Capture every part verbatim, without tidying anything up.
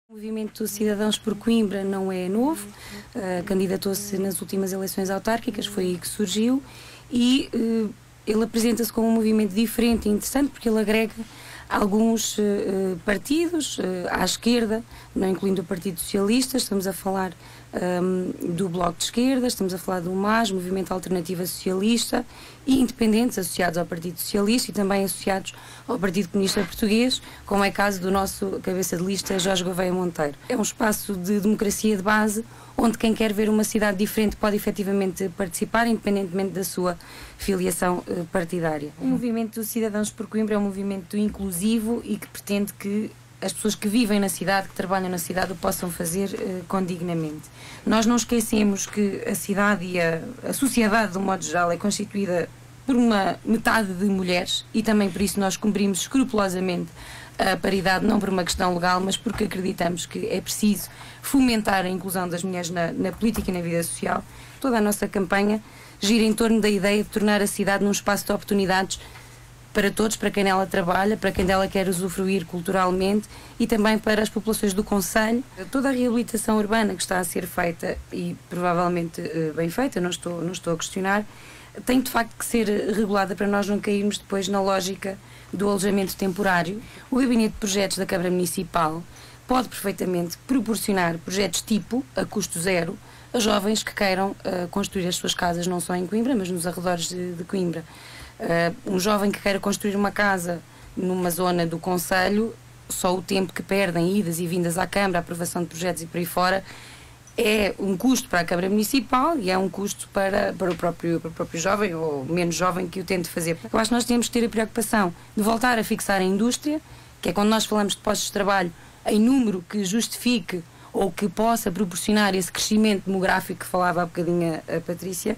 O movimento Cidadãos por Coimbra não é novo, uh, candidatou-se nas últimas eleições autárquicas, foi aí que surgiu, e uh, ele apresenta-se como um movimento diferente e interessante porque ele agrega alguns uh, partidos uh, à esquerda, não incluindo o Partido Socialista. Estamos a falar um, do Bloco de Esquerda, estamos a falar do M A S, Movimento Alternativa Socialista, e independentes associados ao Partido Socialista e também associados ao Partido Comunista Português, como é caso do nosso cabeça de lista, Jorge Gouveia Monteiro. É um espaço de democracia de base, onde quem quer ver uma cidade diferente pode efetivamente participar, independentemente da sua filiação uh, partidária. O movimento Cidadãos por Coimbra é um movimento inclusivo e que pretende que as pessoas que vivem na cidade, que trabalham na cidade, o possam fazer uh, condignamente. Nós não esquecemos que a cidade e a, a sociedade, de um modo geral, é constituída por uma metade de mulheres, e também por isso nós cumprimos escrupulosamente a paridade, não por uma questão legal, mas porque acreditamos que é preciso fomentar a inclusão das mulheres na, na política e na vida social. Toda a nossa campanha gira em torno da ideia de tornar a cidade num espaço de oportunidades para todos, para quem nela trabalha, para quem dela quer usufruir culturalmente, e também para as populações do concelho. Toda a reabilitação urbana que está a ser feita, e provavelmente bem feita, não estou, não estou a questionar, tem de facto que ser regulada para nós não cairmos depois na lógica do alojamento temporário. O Gabinete de Projetos da Câmara Municipal pode perfeitamente proporcionar projetos tipo, a custo zero, a jovens que queiram uh, construir as suas casas não só em Coimbra, mas nos arredores de, de Coimbra. Uh, um jovem que queira construir uma casa numa zona do concelho, só o tempo que perdem idas e vindas à Câmara, a aprovação de projetos e por aí fora, é um custo para a Câmara Municipal e é um custo para, para, o próprio, para o próprio jovem ou menos jovem que o tente fazer. Eu acho que nós temos que ter a preocupação de voltar a fixar a indústria, que é quando nós falamos de postos de trabalho em número que justifique ou que possa proporcionar esse crescimento demográfico que falava há bocadinho a, a Patrícia,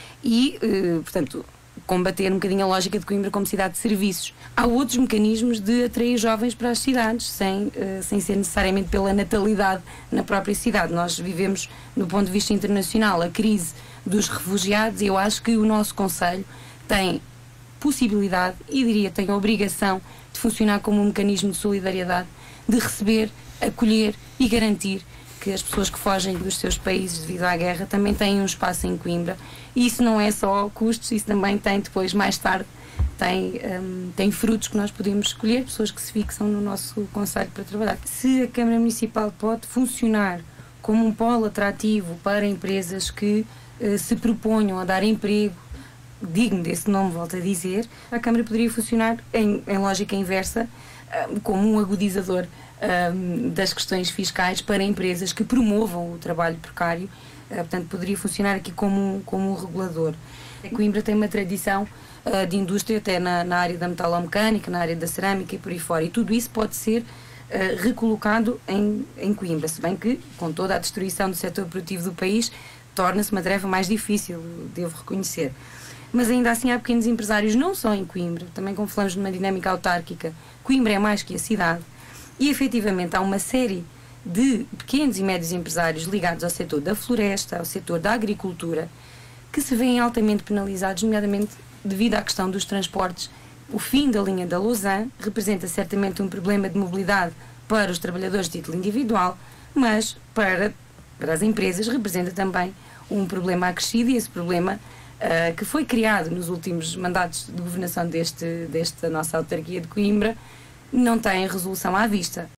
e, eh, portanto, combater um bocadinho a lógica de Coimbra como cidade de serviços. Há outros mecanismos de atrair jovens para as cidades, sem, uh, sem ser necessariamente pela natalidade na própria cidade. Nós vivemos, no ponto de vista internacional, a crise dos refugiados, e eu acho que o nosso concelho tem possibilidade, e diria tem a obrigação, de funcionar como um mecanismo de solidariedade, de receber, acolher e garantir que as pessoas que fogem dos seus países devido à guerra também têm um espaço em Coimbra. E isso não é só custos, isso também tem depois, mais tarde, tem, um, tem frutos que nós podemos escolher, pessoas que se fixam no nosso concelho para trabalhar. Se a Câmara Municipal pode funcionar como um polo atrativo para empresas que uh, se proponham a dar emprego digno desse nome, volto a dizer, a Câmara poderia funcionar em, em lógica inversa, uh, como um agudizador Um, das questões fiscais para empresas que promovam o trabalho precário. Uh, portanto, poderia funcionar aqui como um, como um regulador. A Coimbra tem uma tradição uh, de indústria até na, na área da metalomecânica, na área da cerâmica e por aí fora, e tudo isso pode ser uh, recolocado em, em Coimbra, se bem que, com toda a destruição do setor produtivo do país, torna-se uma tarefa mais difícil, devo reconhecer. Mas ainda assim há pequenos empresários, não só em Coimbra, também como falamos de uma dinâmica autárquica, Coimbra é mais que a cidade. E, efetivamente, há uma série de pequenos e médios empresários ligados ao setor da floresta, ao setor da agricultura, que se veem altamente penalizados, nomeadamente devido à questão dos transportes. O fim da linha da Lausanne representa certamente um problema de mobilidade para os trabalhadores de título individual, mas para, para as empresas representa também um problema acrescido, e esse problema uh, que foi criado nos últimos mandatos de governação deste, desta nossa autarquia de Coimbra não tem resolução à vista.